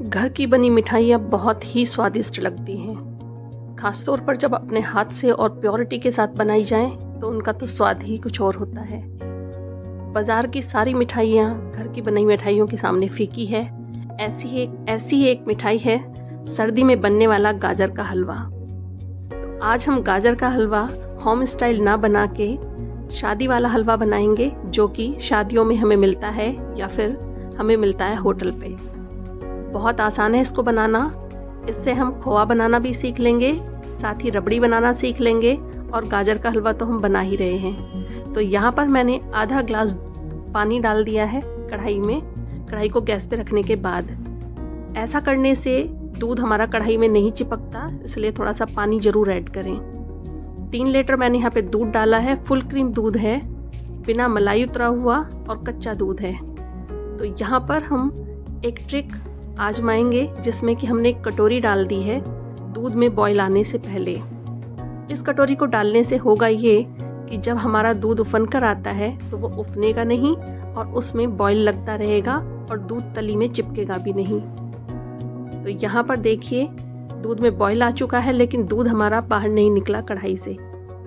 घर की बनी मिठाइयाँ बहुत ही स्वादिष्ट लगती हैं, खासतौर पर जब अपने हाथ से और प्योरिटी के साथ बनाई जाएं तो उनका तो स्वाद ही कुछ और होता है। बाज़ार की सारी मिठाइयाँ घर की बनी मिठाइयों के सामने फीकी है। ऐसी ही एक मिठाई है सर्दी में बनने वाला गाजर का हलवा। तो आज हम गाजर का हलवा होम स्टाइल ना बना के शादी वाला हलवा बनाएंगे, जो कि शादियों में हमें मिलता है या फिर हमें मिलता है होटल पे। बहुत आसान है इसको बनाना। इससे हम खोआ बनाना भी सीख लेंगे, साथ ही रबड़ी बनाना सीख लेंगे और गाजर का हलवा तो हम बना ही रहे हैं। तो यहाँ पर मैंने आधा ग्लास पानी डाल दिया है कढ़ाई में। कढ़ाई को गैस पे रखने के बाद ऐसा करने से दूध हमारा कढ़ाई में नहीं चिपकता, इसलिए थोड़ा सा पानी ज़रूर ऐड करें। 3 लीटर मैंने यहाँ पे दूध डाला है। फुल क्रीम दूध है, बिना मलाई उतरा हुआ और कच्चा दूध है। तो यहाँ पर हम एक ट्रिक आजमाएंगे, जिसमें कि हमने एक कटोरी डाल दी है दूध में बॉईल आने से पहले। इस कटोरी को डालने से होगा ये कि जब हमारा दूध उफन कर आता है तो वो उफनेगा नहीं और उसमें बॉईल लगता रहेगा और दूध तली में चिपकेगा भी नहीं। तो यहाँ पर देखिए दूध में बॉईल आ चुका है, लेकिन दूध हमारा बाहर नहीं निकला कढ़ाई से।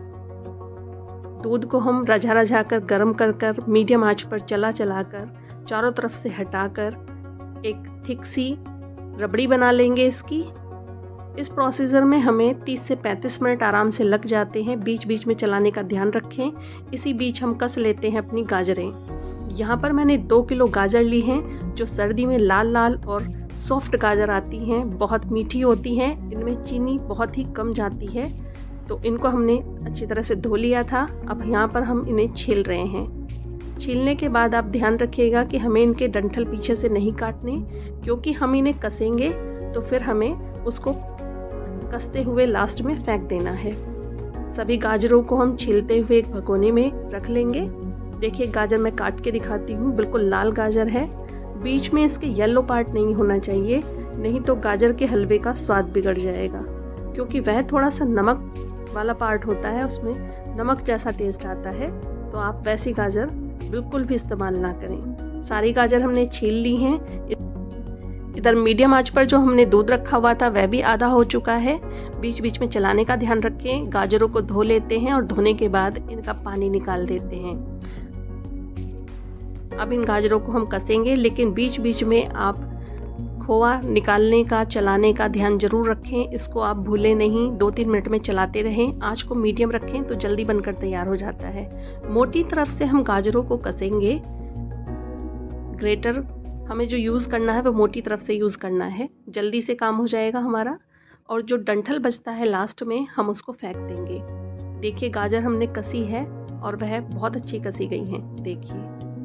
दूध को हम रझा कर गर्म कर मीडियम आंच पर चला कर चारों तरफ से हटाकर एक थिक सी रबड़ी बना लेंगे इसकी। इस प्रोसीजर में हमें 30 से 35 मिनट आराम से लग जाते हैं। बीच बीच में चलाने का ध्यान रखें। इसी बीच हम कस लेते हैं अपनी गाजरें। यहाँ पर मैंने 2 किलो गाजर ली हैं, जो सर्दी में लाल लाल और सॉफ्ट गाजर आती हैं, बहुत मीठी होती हैं। इनमें चीनी बहुत ही कम जाती है। तो इनको हमने अच्छी तरह से धो लिया था। अब यहाँ पर हम इन्हें छील रहे हैं। छीलने के बाद आप ध्यान रखिएगा कि हमें इनके डंठल पीछे से नहीं काटने, क्योंकि हम इन्हें कसेंगे तो फिर हमें उसको कसते हुए लास्ट में फेंक देना है। सभी गाजरों को हम छीलते हुए एक भगोने में रख लेंगे। देखिए गाजर मैं काट के दिखाती हूँ, बिल्कुल लाल गाजर है। बीच में इसके येलो पार्ट नहीं होना चाहिए, नहीं तो गाजर के हलवे का स्वाद बिगड़ जाएगा, क्योंकि वह थोड़ा सा नमक वाला पार्ट होता है, उसमें नमक जैसा टेस्ट आता है। तो आप वैसी गाजर बिल्कुल भी इस्तेमाल ना करें। सारी गाजर हमने छील ली हैं। इधर मीडियम आंच पर जो हमने दूध रखा हुआ था वह भी आधा हो चुका है। बीच बीच में चलाने का ध्यान रखें। गाजरों को धो लेते हैं और धोने के बाद इनका पानी निकाल देते हैं। अब इन गाजरों को हम कसेंगे, लेकिन बीच बीच में आप खोआ निकालने का, चलाने का ध्यान जरूर रखें। इसको आप भूलें नहीं, 2-3 मिनट में चलाते रहें। आंच को मीडियम रखें तो जल्दी बनकर तैयार हो जाता है। मोटी तरफ से हम गाजरों को कसेंगे। ग्रेटर हमें जो यूज़ करना है वो मोटी तरफ से यूज़ करना है, जल्दी से काम हो जाएगा हमारा। और जो डंठल बचता है लास्ट में हम उसको फेंक देंगे। देखिए गाजर हमने कसी है और वह बहुत अच्छी कसी गई है। देखिए,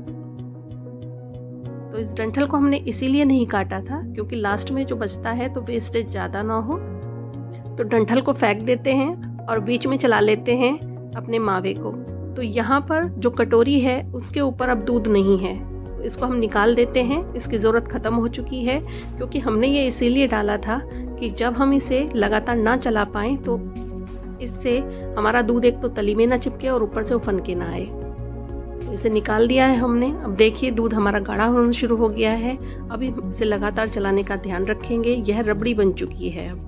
तो इस डंठल को हमने इसीलिए नहीं काटा था क्योंकि लास्ट में जो बचता है तो वेस्टेज ज़्यादा ना हो। तो डंठल को फेंक देते हैं और बीच में चला लेते हैं अपने मावे को। तो यहाँ पर जो कटोरी है उसके ऊपर अब दूध नहीं है, तो इसको हम निकाल देते हैं। इसकी ज़रूरत ख़त्म हो चुकी है, क्योंकि हमने ये इसीलिए डाला था कि जब हम इसे लगातार ना चला पाएँ तो इससे हमारा दूध एक तो तली में ना चिपके और ऊपर से उफन के ना आए। इसे निकाल दिया है हमने। अब देखिए दूध हमारा गाढ़ा होना शुरू हो गया है। अभी इसे लगातार चलाने का ध्यान रखेंगे। यह रबड़ी बन चुकी है। अब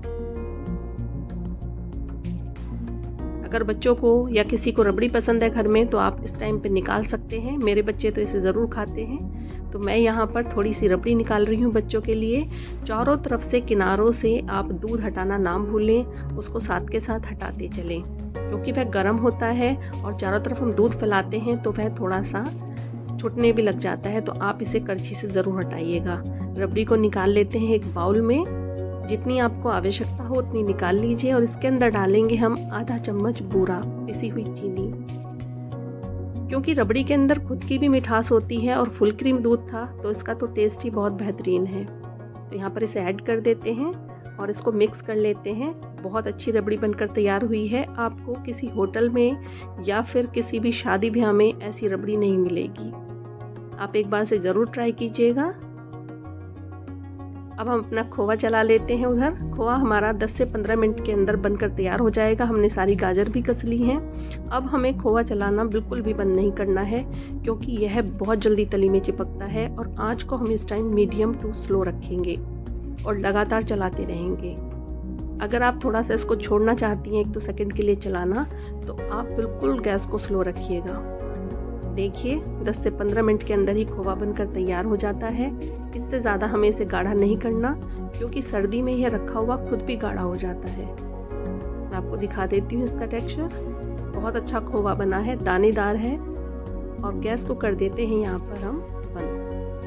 अगर बच्चों को या किसी को रबड़ी पसंद है घर में तो आप इस टाइम पे निकाल सकते हैं। मेरे बच्चे तो इसे ज़रूर खाते हैं, तो मैं यहाँ पर थोड़ी सी रबड़ी निकाल रही हूँ बच्चों के लिए। चारों तरफ से किनारों से आप दूध हटाना ना भूलें, उसको साथ के साथ हटाते चलें, क्योंकि वह गर्म होता है और चारों तरफ हम दूध फैलाते हैं तो वह थोड़ा सा छूटने भी लग जाता है। तो आप इसे करछी से ज़रूर हटाइएगा। रबड़ी को निकाल लेते हैं एक बाउल में। जितनी आपको आवश्यकता हो उतनी निकाल लीजिए और इसके अंदर डालेंगे हम आधा चम्मच बूरा पिसी हुई चीनी, क्योंकि रबड़ी के अंदर खुद की भी मिठास होती है और फुल क्रीम दूध था तो इसका तो टेस्ट ही बहुत बेहतरीन है। तो यहाँ पर इसे ऐड कर देते हैं और इसको मिक्स कर लेते हैं। बहुत अच्छी रबड़ी बनकर तैयार हुई है। आपको किसी होटल में या फिर किसी भी शादी ब्याह में ऐसी रबड़ी नहीं मिलेगी। आप एक बार से ज़रूर ट्राई कीजिएगा। अब हम अपना खोवा चला लेते हैं उधर। खोवा हमारा 10 से 15 मिनट के अंदर बनकर तैयार हो जाएगा। हमने सारी गाजर भी कस ली हैं। अब हमें खोवा चलाना बिल्कुल भी बंद नहीं करना है, क्योंकि यह बहुत जल्दी तली में चिपकता है और आंच को हम इस टाइम मीडियम टू स्लो रखेंगे। और लगातार चलाते रहेंगे। अगर आप थोड़ा सा इसको छोड़ना चाहती हैं 1-2 सेकंड के लिए चलाना, तो आप बिल्कुल गैस को स्लो रखिएगा। देखिए 10 से 15 मिनट के अंदर ही खोवा बनकर तैयार हो जाता है। इससे ज़्यादा हमें इसे गाढ़ा नहीं करना, क्योंकि सर्दी में यह रखा हुआ खुद भी गाढ़ा हो जाता है। मैं आपको दिखा देती हूँ इसका टेक्सचर। बहुत अच्छा खोवा बना है, दानेदार है। और गैस को कर देते हैं यहाँ पर हम बंद।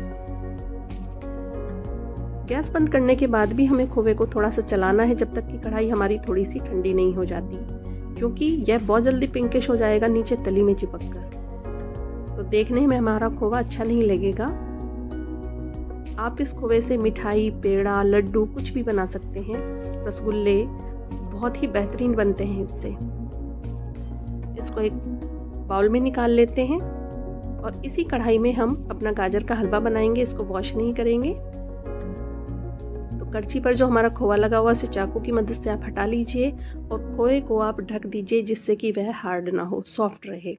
गैस बंद करने के बाद भी हमें खोवे को थोड़ा सा चलाना है जब तक कि कढ़ाई हमारी थोड़ी सी ठंडी नहीं हो जाती, क्योंकि यह बहुत जल्दी पिंकिश हो जाएगा नीचे तली में चिपक कर। तो देखने में हमारा खोवा अच्छा नहीं लगेगा। आप इस खोवे से मिठाई, पेड़ा, लड्डू कुछ भी बना सकते हैं। रसगुल्ले बहुत ही बेहतरीन बनते हैं इससे। इसको एक बाउल में निकाल लेते हैं और इसी कढ़ाई में हम अपना गाजर का हलवा बनाएंगे। इसको वॉश नहीं करेंगे। कड़छी पर जो हमारा खोवा लगा हुआ उसे चाकू की मदद से आप हटा लीजिए और खोए को आप ढक दीजिए, जिससे कि वह हार्ड ना हो, सॉफ्ट रहे।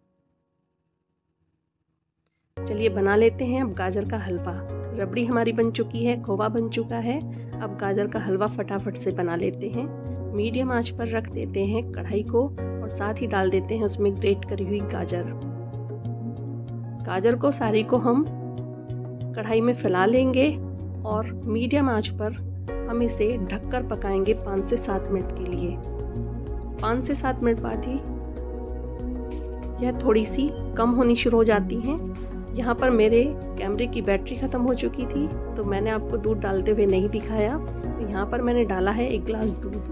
चलिए बना लेते हैं अब गाजर का हलवा। रबड़ी हमारी बन चुकी है, खोवा बन चुका है। अब गाजर का हलवा फटाफट से बना लेते हैं। मीडियम आंच पर रख देते हैं कढ़ाई को और साथ ही डाल देते हैं उसमें ग्रेट करी हुई गाजर। गाजर को सारी को हम कढ़ाई में फैला लेंगे और मीडियम आंच पर हम इसे ढककर पकाएंगे 5 से 7 मिनट के लिए। 5 से 7 मिनट बाद ही यह थोड़ी सी कम होनी शुरू हो जाती हैं। यहाँ पर मेरे कैमरे की बैटरी ख़त्म हो चुकी थी, तो मैंने आपको दूध डालते हुए नहीं दिखाया। तो यहाँ पर मैंने डाला है 1 गिलास दूध।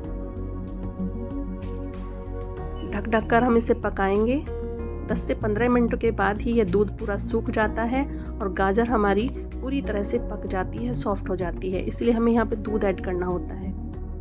ढक ढक कर हम इसे पकाएंगे। 10 से 15 मिनट के बाद ही यह दूध पूरा सूख जाता है और गाजर हमारी पूरी तरह से पक जाती है, सॉफ्ट हो जाती है। इसलिए हमें यहाँ पे दूध ऐड करना होता है।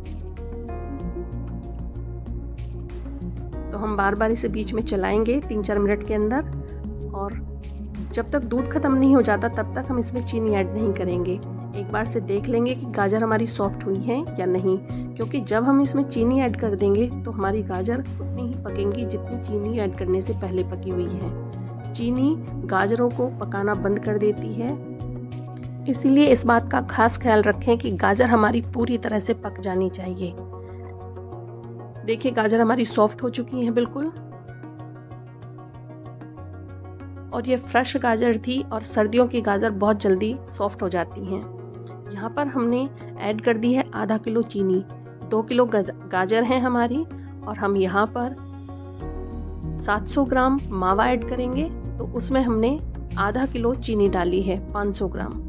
तो हम बार बार इसे बीच में चलाएंगे 3-4 मिनट के अंदर, और जब तक दूध खत्म नहीं हो जाता तब तक हम इसमें चीनी ऐड नहीं करेंगे। एक बार से देख लेंगे कि गाजर हमारी सॉफ्ट हुई है या नहीं, क्योंकि जब हम इसमें चीनी ऐड कर देंगे तो हमारी गाजर उतनी ही पकेंगी जितनी चीनी ऐड करने से पहले पकी हुई है। चीनी गाजरों को पकाना बंद कर देती है, इसीलिए इस बात का खास ख्याल रखें कि गाजर हमारी पूरी तरह से पक जानी चाहिए। देखिए गाजर हमारी सॉफ्ट हो चुकी है बिल्कुल, और ये फ्रेश गाजर थी और सर्दियों की गाजर बहुत जल्दी सॉफ्ट हो जाती हैं। यहाँ पर हमने ऐड कर दी है आधा किलो चीनी। 2 किलो गाजर है हमारी, और हम यहाँ पर 700 ग्राम मावा ऐड करेंगे। तो उसमें हमने आधा किलो चीनी डाली है, 500 ग्राम।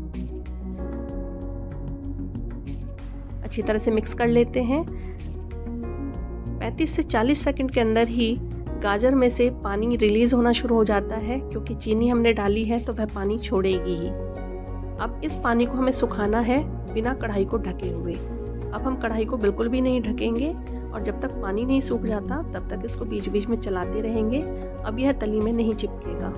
अच्छी तरह से मिक्स कर लेते हैं। 35 से 40 सेकंड के अंदर ही गाजर में से पानी रिलीज होना शुरू हो जाता है, क्योंकि चीनी हमने डाली है तो वह पानी छोड़ेगी ही। अब इस पानी को हमें सुखाना है बिना कढ़ाई को ढके हुए। अब हम कढ़ाई को बिल्कुल भी नहीं ढकेंगे, और जब तक पानी नहीं सूख जाता तब तक इसको बीच बीच में चलाते रहेंगे। अब यह तली में नहीं चिपकेगा।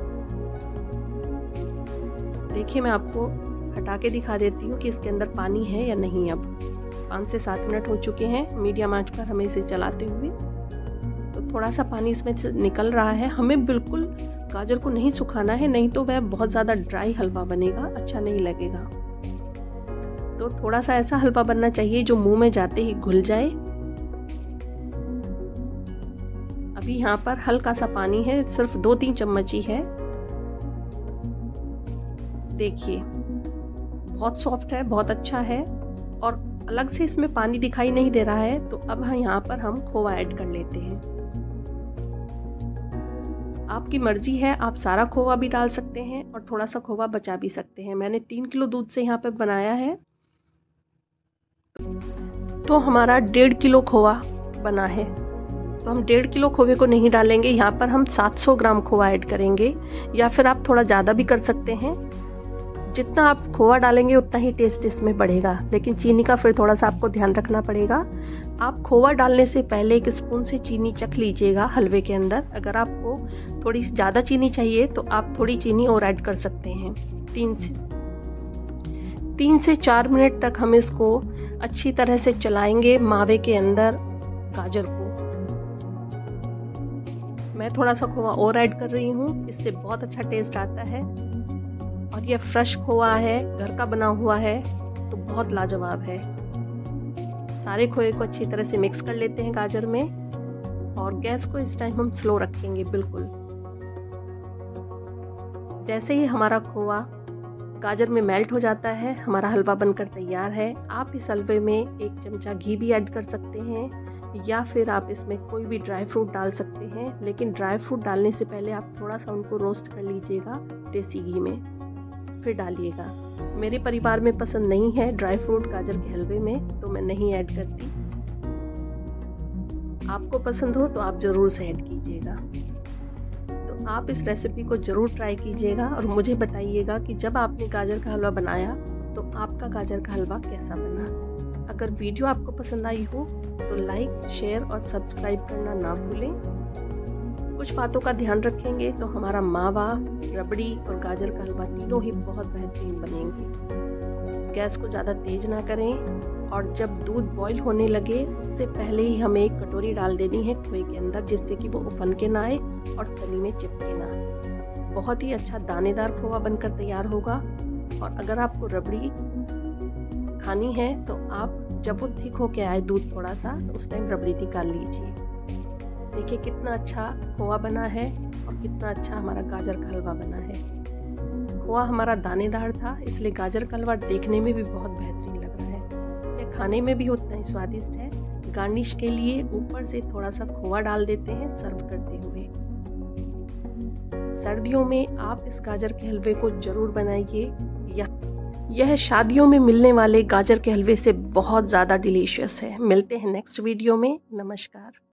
देखिए मैं आपको हटा के दिखा देती हूँ कि इसके अंदर पानी है या नहीं। अब 5 से 7 मिनट हो चुके हैं मीडियम आंच पर हमें इसे चलाते हुए। तो थोड़ा सा पानी इसमें से निकल रहा है। हमें बिल्कुल गाजर को नहीं सुखाना है, नहीं तो वह बहुत ज़्यादा ड्राई हलवा बनेगा, अच्छा नहीं लगेगा। तो थोड़ा सा ऐसा हलवा बनना चाहिए जो मुंह में जाते ही घुल जाए। अभी यहाँ पर हल्का सा पानी है, सिर्फ 2-3 चम्मच ही है। देखिए बहुत सॉफ्ट है, बहुत अच्छा है, और अलग से इसमें पानी दिखाई नहीं दे रहा है। तो अब यहाँ पर हम खोवा ऐड कर लेते हैं। आपकी मर्जी है, आप सारा खोवा भी डाल सकते हैं और थोड़ा सा खोवा बचा भी सकते हैं। मैंने 3 किलो दूध से यहाँ पे बनाया है, तो हमारा 1.5 किलो खोवा बना है। तो हम 1.5 किलो खोवे को नहीं डालेंगे, यहाँ पर हम 700 ग्राम खोवा ऐड करेंगे, या फिर आप थोड़ा ज़्यादा भी कर सकते हैं। जितना आप खोवा डालेंगे उतना ही टेस्ट इसमें बढ़ेगा, लेकिन चीनी का फिर थोड़ा सा आपको ध्यान रखना पड़ेगा। आप खोवा डालने से पहले 1 स्पून से चीनी चख लीजिएगा हलवे के अंदर। अगर आपको थोड़ी ज़्यादा चीनी चाहिए तो आप थोड़ी चीनी और ऐड कर सकते हैं। 3 से 4 मिनट तक हम इसको अच्छी तरह से चलाएंगे मावे के अंदर गाजर को। मैं थोड़ा सा खोवा और ऐड कर रही हूँ, इससे बहुत अच्छा टेस्ट आता है। और ये फ्रेश खोवा है, घर का बना हुआ है, तो बहुत लाजवाब है। सारे खोए को अच्छी तरह से मिक्स कर लेते हैं गाजर में, और गैस को इस टाइम हम स्लो रखेंगे बिल्कुल। जैसे ही हमारा खोआ गाजर में मेल्ट हो जाता है, हमारा हलवा बनकर तैयार है। आप इस हलवे में 1 चमचा घी भी ऐड कर सकते हैं, या फिर आप इसमें कोई भी ड्राई फ्रूट डाल सकते हैं, लेकिन ड्राई फ्रूट डालने से पहले आप थोड़ा सा उनको रोस्ट कर लीजिएगा देसी घी में, फिर डालिएगा। मेरे परिवार में पसंद नहीं है ड्राई फ्रूट गाजर के हलवे में, तो मैं नहीं ऐड करती। आपको पसंद हो तो आप ज़रूर से ऐड कीजिएगा। तो आप इस रेसिपी को ज़रूर ट्राई कीजिएगा और मुझे बताइएगा कि जब आपने गाजर का हलवा बनाया तो आपका गाजर का हलवा कैसा बना। अगर वीडियो आपको पसंद आई हो तो लाइक, शेयर और सब्सक्राइब करना ना भूलें। कुछ बातों का ध्यान रखेंगे तो हमारा मावा, रबड़ी और गाजर का हलवा तीनों ही बहुत बेहतरीन बनेंगे। गैस को ज़्यादा तेज ना करें, और जब दूध बॉईल होने लगे उससे पहले ही हमें 1 कटोरी डाल देनी है खोए के अंदर, जिससे कि वो उफन के ना आए और तली में चिपके ना। बहुत ही अच्छा दानेदार खोआ बनकर तैयार होगा। और अगर आपको रबड़ी खानी है तो आप जब वो थिक होके आए दूध थोड़ा सा, तो उस टाइम रबड़ी निकाल लीजिए। देखिए कितना अच्छा खोआ बना है और कितना अच्छा हमारा गाजर का हलवा बना है। खोआ हमारा दानेदार था, इसलिए गाजर का हलवा देखने में भी बहुत बेहतरीन लग रहा है। ये खाने में भी उतना ही स्वादिष्ट है। गार्निश के लिए ऊपर से थोड़ा सा खोआ डाल देते हैं सर्व करते हुए। सर्दियों में आप इस गाजर के हलवे को जरूर बनाइए। यह शादियों में मिलने वाले गाजर के हलवे से बहुत ज़्यादा डिलीशियस है। मिलते हैं नेक्स्ट वीडियो में। नमस्कार।